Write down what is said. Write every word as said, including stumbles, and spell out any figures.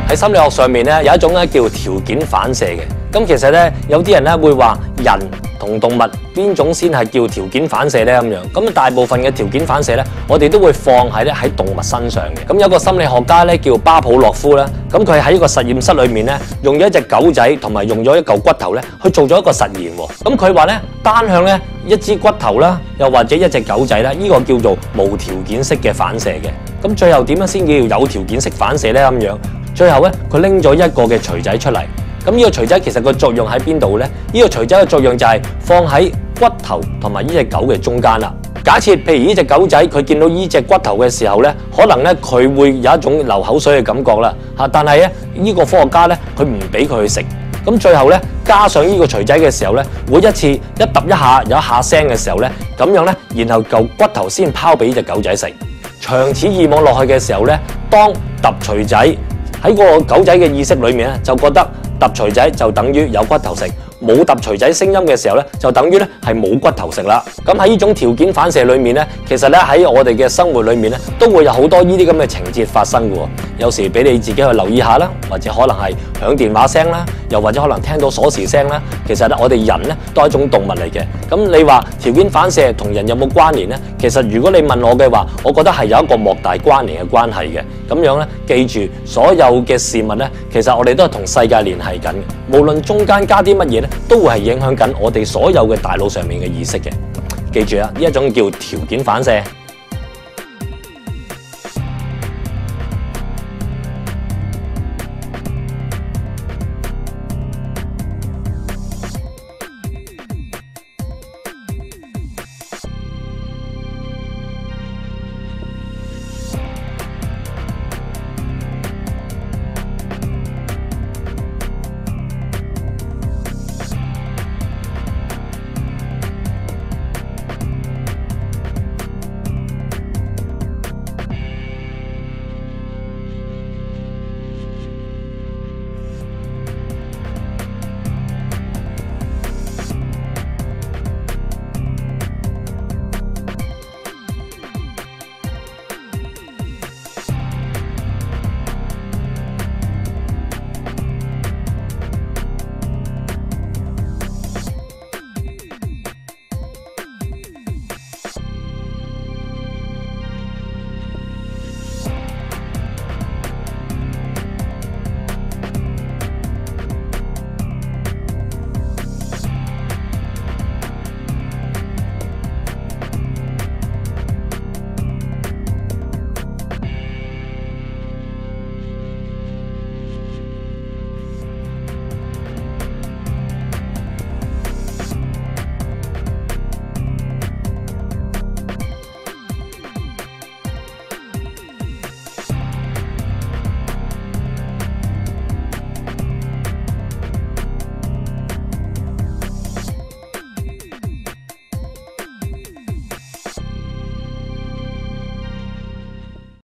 喺心理學上面咧有一種咧叫條件反射嘅。咁其實咧有啲人咧會話人同動物邊種先係叫條件反射咧咁樣。咁大部分嘅條件反射咧，我哋都會放喺咧喺動物身上嘅。咁有個心理學家咧叫巴普洛夫啦，咁佢喺一個實驗室裏面咧用咗一隻狗仔同埋用咗一嚿骨頭咧去做咗一個實驗喎。咁佢話咧單向咧一支骨頭啦，又或者一隻狗仔啦，呢個叫做無條件式嘅反射嘅。咁最後點樣先叫有條件式反射咧咁樣？最後咧，佢拎咗一個嘅錘仔出嚟。咁呢個錘仔其實個作用喺邊度呢？呢個錘仔嘅作用就係放喺骨頭同埋呢隻狗嘅中間啦。假設譬如呢隻狗仔佢見到呢隻骨頭嘅時候呢，可能咧佢會有一種流口水嘅感覺啦。嚇，但係咧呢個科學家咧佢唔俾佢去食。咁最後咧加上呢個錘仔嘅時候咧，每一次一揼一下有一下聲嘅時候咧，咁樣咧，然後嚿骨頭先拋俾呢隻狗仔食。長此以往落去嘅時候咧，當揼錘仔喺個狗仔嘅意識裏面咧，就覺得揼錘仔就等於有骨頭食，冇揼錘仔聲音嘅時候咧，就等於咧係冇骨頭食啦。咁喺呢種條件反射裏面咧，其實咧喺我哋嘅生活裏面咧，都會有好多呢啲咁嘅情節發生嘅。有時俾你自己去留意下啦，或者可能係響電話聲啦，又或者可能聽到鎖匙聲啦。其實咧，我哋人咧都係一種動物嚟嘅。咁你話條件反射同人有冇關聯呢？其實如果你問我嘅話，我覺得係有一個莫大關聯嘅關係嘅。咁樣咧，記住所有嘅事物咧，其實我哋都係同世界聯繫緊嘅。無論中間加啲乜嘢咧，都會係影響緊我哋所有嘅大腦上面嘅意識嘅。記住啊，呢一種叫條件反射。